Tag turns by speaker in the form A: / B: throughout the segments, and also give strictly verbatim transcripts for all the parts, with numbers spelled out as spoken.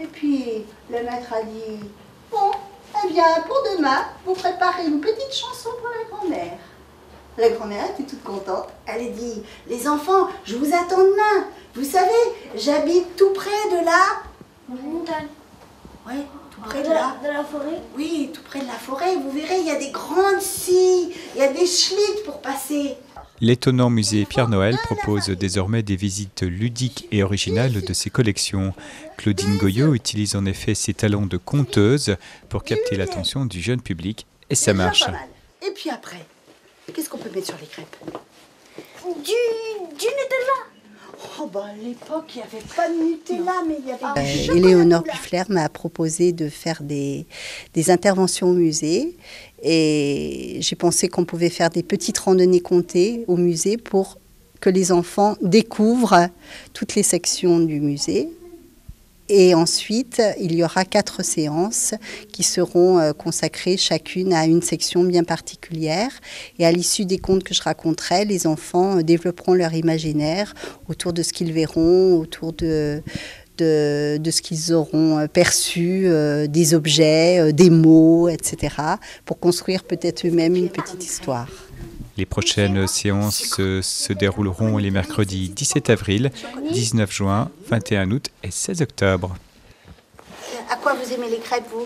A: Et puis, le maître a dit, bon, eh bien, pour demain, vous préparez une petite chanson pour la grand-mère. La grand-mère était toute contente. Elle a dit, les enfants, je vous attends demain. Vous savez, j'habite tout près de là.
B: Montagne.
A: Oui, tout près
B: De
A: de
B: la,
A: là.
B: de la forêt.
A: Oui, tout près de la forêt. Vous verrez, il y a des grandes scies, il y a des schlitts pour passer.
C: L'étonnant musée Pierre Noël propose désormais des visites ludiques et originales de ses collections. Claudine Goyot utilise en effet ses talents de conteuse pour capter l'attention du jeune public et ça marche.
A: Et puis après, qu'est-ce qu'on peut mettre sur les crêpes?
B: Du, du Nutella.
A: Oh bah à l'époque, il n'y avait pas de Nutella, mais il y avait du
D: Euh,
A: chocolat
D: Éléonore
A: blanc.
D: Puffler m'a proposé de faire des, des interventions au musée et j'ai pensé qu'on pouvait faire des petites randonnées comptées au musée pour que les enfants découvrent toutes les sections du musée. Et ensuite, il y aura quatre séances qui seront euh, consacrées chacune à une section bien particulière. Et à l'issue des contes que je raconterai, les enfants euh, développeront leur imaginaire autour de ce qu'ils verront, autour de, de, de ce qu'ils auront perçu, euh, des objets, euh, des mots, et cetera, pour construire peut-être eux-mêmes une petite histoire.
C: Les prochaines séances se, se dérouleront les mercredis dix-sept avril, dix-neuf juin, vingt et un août et seize octobre.
A: À quoi vous aimez les crêpes, vous?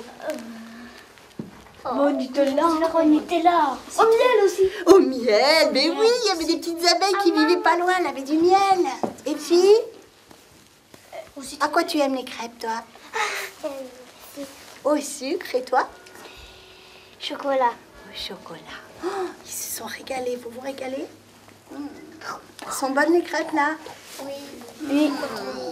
B: Au Nutella. Au Nutella. Au miel aussi.
A: Au miel, mais oui, il y avait des petites abeilles qui vivaient pas loin, elles avaient du miel. Et puis, à quoi tu aimes les crêpes, toi? Au sucre, et toi?
B: Chocolat.
A: Au chocolat. Oh, ils se sont régalés, vous vous régalez? Mmh. Elles sont bonnes les crêpes, là?
B: Oui. Oui.